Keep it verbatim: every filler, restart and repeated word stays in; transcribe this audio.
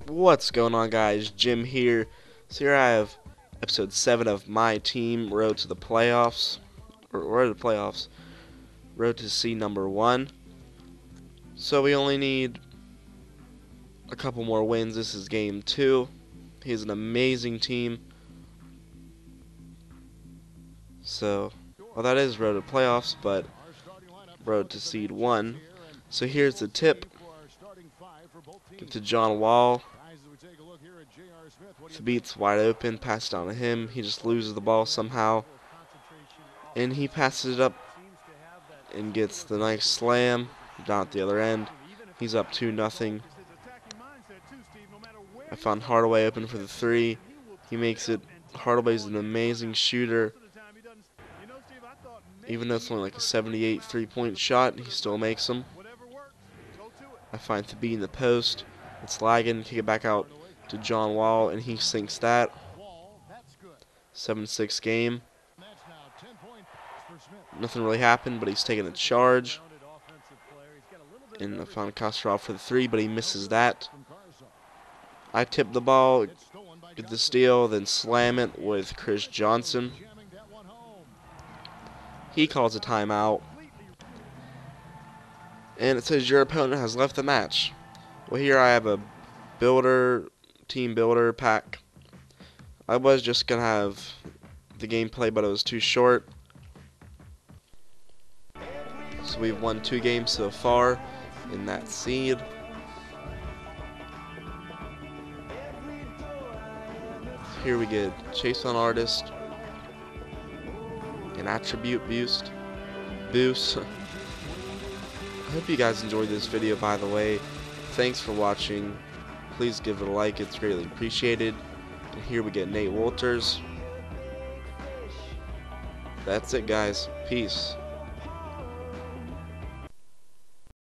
What's going on, guys? Jim here. So here I have episode seven of my team, Road to the Playoffs, or Road to the Playoffs, Road to C number one. So we only need a couple more wins. This is game two. He's an amazing team. So, well, that is Road to Playoffs, but Road to Seed one. So here's the tip. Get to John Wall. Thabit's wide open, pass down to him. He just loses the ball somehow. And he passes it up and gets the nice slam down at the other end. He's up two nothing. I found Hardaway open for the three. He makes it. Hardaway's an amazing shooter. Even though it's only like a seventy-eight three-point shot, he still makes them. I find Thabit in the post. It's lagging. Kick it back out to John Wall, and he sinks that. seven six game. Nothing really happened, but he's taking a charge. And I found Kostrov for the three, but he misses that. I tip the ball, get the steal, then slam it with Chris Johnson. He calls a timeout. And it says your opponent has left the match. Well, here I have a builder, team builder pack. I was just going to have the gameplay, but it was too short. So we've won two games so far in that seed. Here we get Chase on Artist, an attribute boost. Boost. I hope you guys enjoyed this video, by the way. Thanks for watching. Please give it a like, it's greatly appreciated. And here we get Nate Wolters. That's it, guys. Peace.